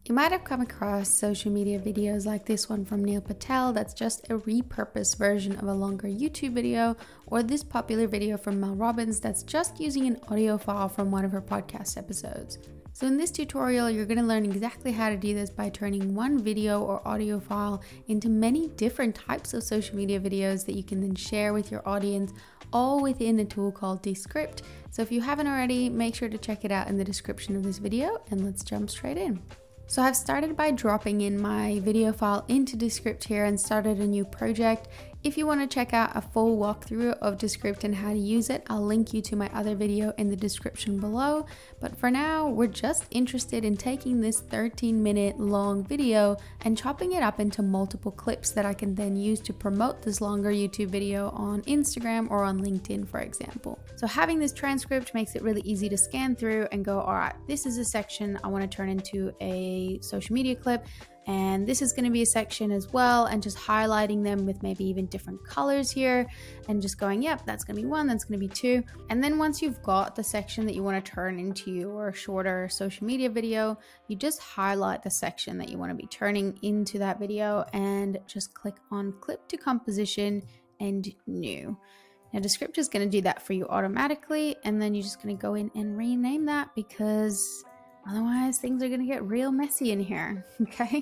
You might have come across social media videos like this one from Neil Patel that's just a repurposed version of a longer YouTube video, or this popular video from Mel Robbins that's just using an audio file from one of her podcast episodes. So in this tutorial, you're going to learn exactly how to do this by turning one video or audio file into many different types of social media videos that you can then share with your audience, all within a tool called Descript. So if you haven't already, make sure to check it out in the description of this video, and let's jump straight in. So I've started by dropping in my video file into Descript here and started a new project. If you want to check out a full walkthrough of Descript and how to use it, I'll link you to my other video in the description below. But for now, we're just interested in taking this 13-minute long video and chopping it up into multiple clips that I can then use to promote this longer YouTube video on Instagram or on LinkedIn, for example. So having this transcript makes it really easy to scan through and go, all right, this is a section I want to turn into a social media clip. And this is going to be a section as well, and just highlighting them with maybe even different colors here and just going, yep, that's going to be one, that's going to be two. And then once you've got the section that you want to turn into your shorter social media video, you just highlight the section that you want to be turning into that video and just click on clip to composition and new. Now Descript is going to do that for you automatically, and then you're just going to go in and rename that because otherwise things are going to get real messy in here. Okay,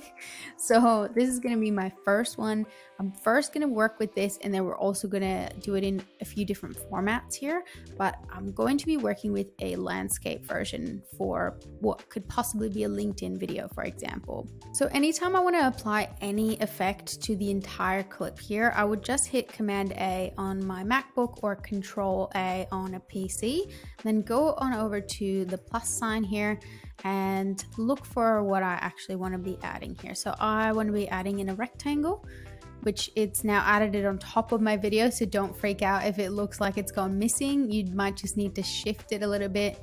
so this is going to be my first one. I'm first going to work with this, and then we're also going to do it in a few different formats here, but I'm going to be working with a landscape version for what could possibly be a LinkedIn video, for example. So anytime I want to apply any effect to the entire clip here, I would just hit Command A on my MacBook or Control A on a PC, then go on over to the plus sign here and look for what I actually want to be adding here. So I want to be adding in a rectangle, which it's now added it on top of my video. So don't freak out if it looks like it's gone missing. You might just need to shift it a little bit.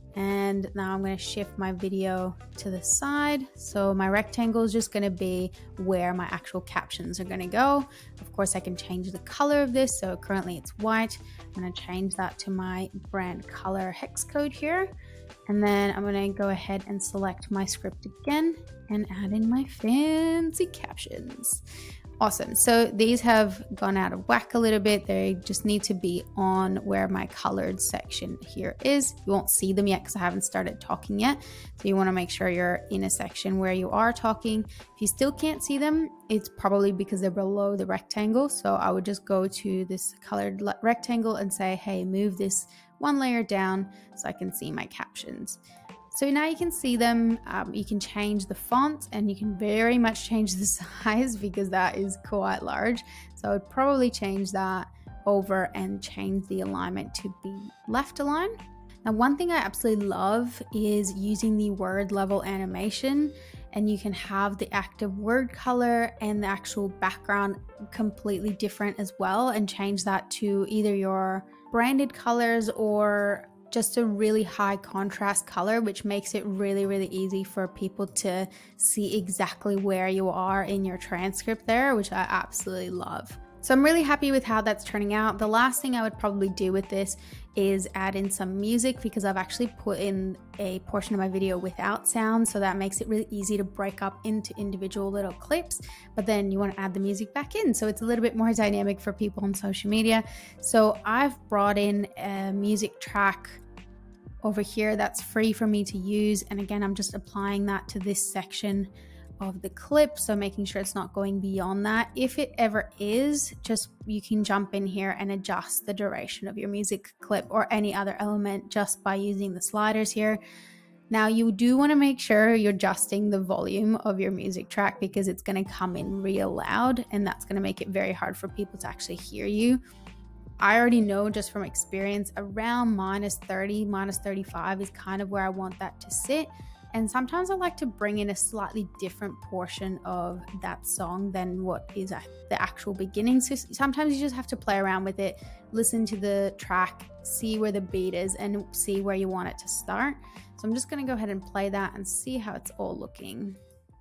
And now I'm going to shift my video to the side. So my rectangle is just going to be where my actual captions are going to go. Of course, I can change the color of this. So currently it's white. I'm going to change that to my brand color hex code here. And then I'm going to go ahead and select my script again and add in my fancy captions. Awesome. So these have gone out of whack a little bit. They just need to be on where my colored section here is. You won't see them yet because I haven't started talking yet. So you want to make sure you're in a section where you are talking. If you still can't see them, it's probably because they're below the rectangle. So I would just go to this colored rectangle and say, hey, move this one layer down so I can see my captions. So now you can see them. You can change the font, and you can very much change the size because that is quite large. So I would probably change that over and change the alignment to be left aligned. Now, one thing I absolutely love is using the word level animation, and you can have the active word color and the actual background completely different as well, and change that to either your branded colors or just a really high contrast color, which makes it really, really easy for people to see exactly where you are in your transcript there, which I absolutely love. So I'm really happy with how that's turning out. The last thing I would probably do with this is add in some music, because I've actually put in a portion of my video without sound, so that makes it really easy to break up into individual little clips, but then you want to add the music back in, so it's a little bit more dynamic for people on social media. So I've brought in a music track over here that's free for me to use, and again, I'm just applying that to this section of the clip, so making sure it's not going beyond that. If it ever is, just you can jump in here and adjust the duration of your music clip or any other element just by using the sliders here. Now you do want to make sure you're adjusting the volume of your music track, because it's going to come in real loud, and that's going to make it very hard for people to actually hear you. I already know just from experience around -30, -35 is kind of where I want that to sit. And sometimes I like to bring in a slightly different portion of that song than what is at the actual beginning. So sometimes you just have to play around with it, listen to the track, see where the beat is, and see where you want it to start. So I'm just going to go ahead and play that and see how it's all looking.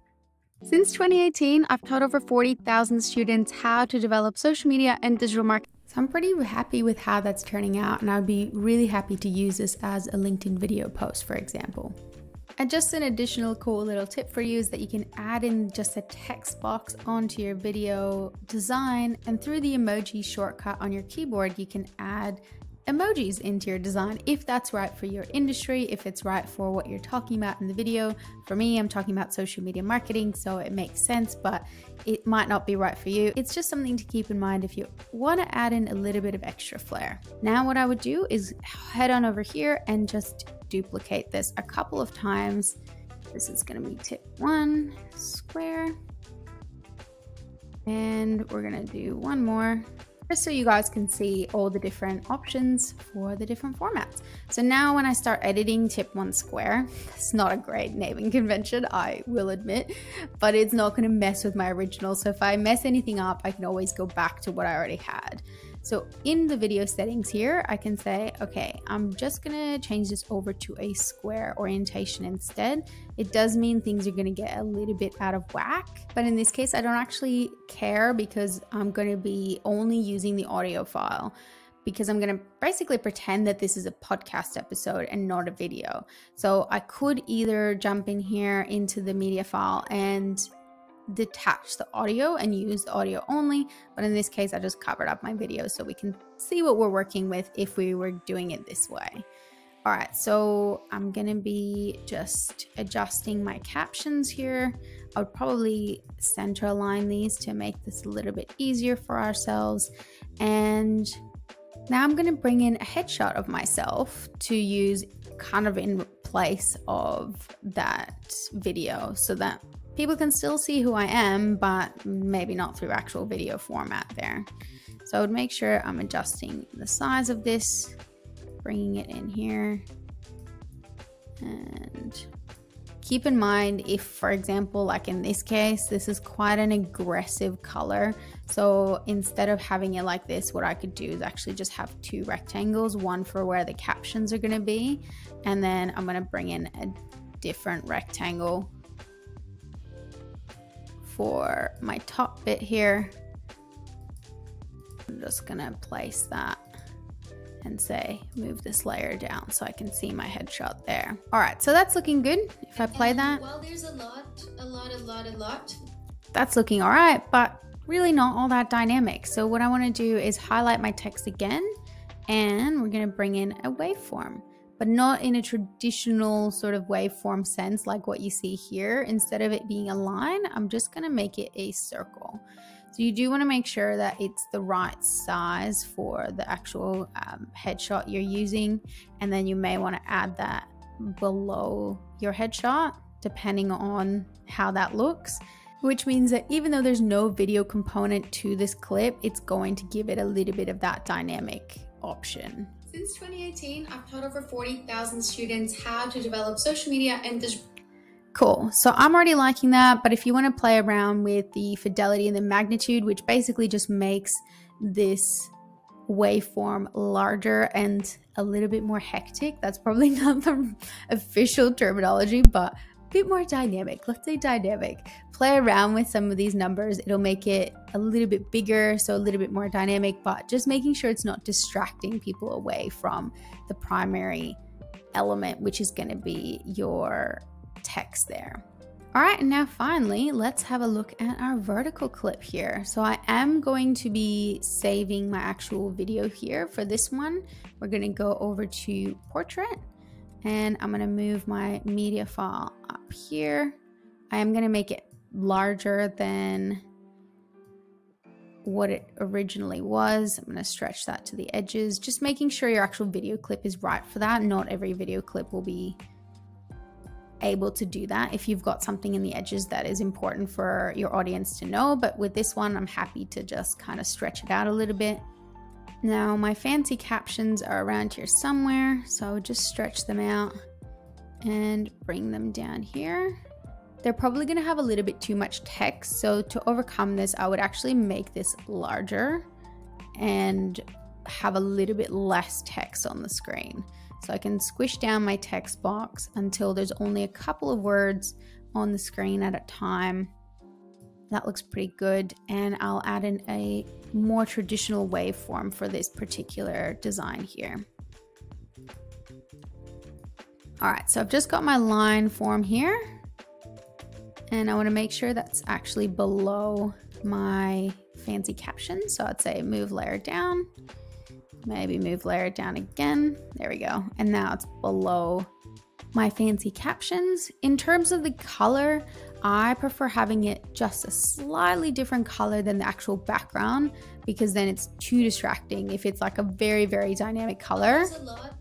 Since 2018, I've taught over 40,000 students how to develop social media and digital marketing. So I'm pretty happy with how that's turning out, and I'd be really happy to use this as a LinkedIn video post, for example. And just an additional cool little tip for you is that you can add in just a text box onto your video design, and through the emoji shortcut on your keyboard, you can add emojis into your design if that's right for your industry, if it's right for what you're talking about in the video. For me, I'm talking about social media marketing, so it makes sense, but it might not be right for you. It's just something to keep in mind if you want to add in a little bit of extra flair. Now what I would do is head on over here and just duplicate this a couple of times. This is going to be tip 1, square, and we're going to do one more, just so you guys can see all the different options for the different formats. So now when I start editing tip 1 square, it's not a great naming convention, I will admit, but it's not going to mess with my original. So if I mess anything up, I can always go back to what I already had. So in the video settings here, I can say, okay, I'm just gonna change this over to a square orientation instead. It does mean things are gonna get a little bit out of whack, but in this case, I don't actually care because I'm gonna be only using the audio file, because I'm gonna basically pretend that this is a podcast episode and not a video. So I could either jump in here into the media file and detach the audio and use the audio only, but in this case I just covered up my video so we can see what we're working with if we were doing it this way. All right, so I'm gonna be just adjusting my captions here. I would probably center align these to make this a little bit easier for ourselves. And now I'm gonna bring in a headshot of myself to use kind of in place of that video so that people can still see who I am, but maybe not through actual video format there. So I would make sure I'm adjusting the size of this, bringing it in here. And keep in mind if, for example, like in this case, this is quite an aggressive color. So instead of having it like this, what I could do is actually just have 2 rectangles, one for where the captions are gonna be, and then I'm gonna bring in a different rectangle for my top bit here. I'm just gonna place that and say move this layer down so I can see my headshot there. All right, so that's looking good. If I play that, well, there's a lot. That's looking all right, but really not all that dynamic. So what I want to do is highlight my text again, and we're going to bring in a waveform, but not in a traditional sort of waveform sense like what you see here. Instead of it being a line, I'm just going to make it a circle. So you do want to make sure that it's the right size for the actual headshot you're using, and then you may want to add that below your headshot depending on how that looks, which means that even though there's no video component to this clip, it's going to give it a little bit of that dynamic option. Since 2018, I've taught over 40,000 students how to develop social media and Cool. So I'm already liking that, but if you want to play around with the fidelity and the magnitude, which basically just makes this waveform larger and a little bit more hectic, that's probably not the official terminology, but a bit more dynamic. Let's say dynamic. Play around with some of these numbers. It'll make it a little bit bigger, so a little bit more dynamic, but just making sure it's not distracting people away from the primary element, which is going to be your text there. All right, and now finally, let's have a look at our vertical clip here. So I am going to be saving my actual video here for this one. We're going to go over to portrait, and I'm going to move my media file up here. I am going to make it larger than what it originally was. I'm going to stretch that to the edges, just making sure your actual video clip is right for that. Not every video clip will be able to do that if you've got something in the edges that is important for your audience to know, but with this one I'm happy to just kind of stretch it out a little bit. Now my fancy captions are around here somewhere, so I would just stretch them out and bring them down here. They're probably going to have a little bit too much text, so to overcome this I would actually make this larger and have a little bit less text on the screen. So I can squish down my text box until there's only a couple of words on the screen at a time. That looks pretty good. And I'll add in a more traditional waveform for this particular design here. All right, so I've just got my line form here, and I want to make sure that's actually below my fancy caption. So I'd say move layer down, maybe move layer down again. There we go. And now it's below my fancy captions. In terms of the color, I prefer having it just a slightly different color than the actual background, because then it's too distracting if it's like a very, very dynamic color. There's a lot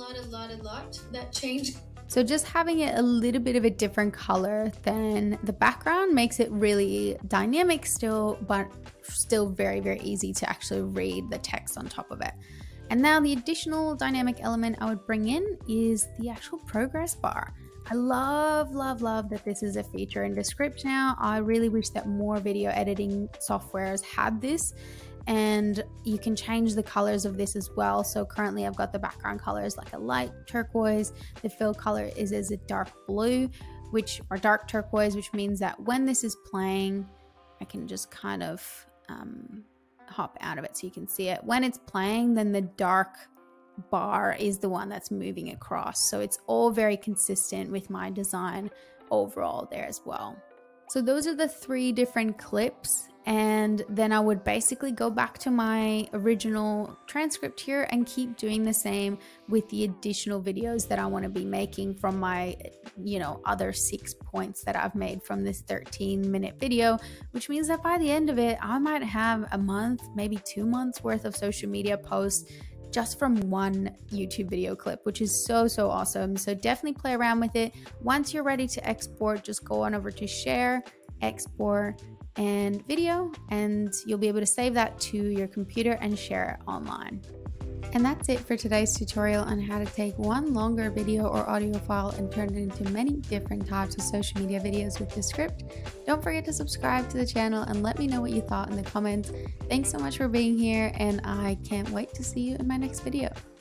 that changed. So just having it a little bit of a different color than the background makes it really dynamic still, but still very, very easy to actually read the text on top of it. And now the additional dynamic element I would bring in is the actual progress bar. I love that this is a feature in Descript now. I really wish that more video editing softwares had this. And you can change the colors of this as well. So currently I've got the background colors like a light turquoise. The fill color is a dark blue, or dark turquoise, which means that when this is playing, I can just kind of hop out of it so you can see it. When it's playing, then the dark bar is the one that's moving across. So it's all very consistent with my design overall there as well. So those are the 3 different clips, and then I would basically go back to my original transcript here and keep doing the same with the additional videos that I want to be making from my, other 6 points that I've made from this 13-minute video, which means that by the end of it, I might have a month, maybe 2 months worth of social media posts just from one YouTube video clip, which is so awesome. So definitely play around with it. Once you're ready to export, just go on over to share, export, and video, and you'll be able to save that to your computer and share it online. And that's it for today's tutorial on how to take one longer video or audio file and turn it into many different types of social media videos with Descript. Don't forget to subscribe to the channel and let me know what you thought in the comments. Thanks so much for being here, and I can't wait to see you in my next video.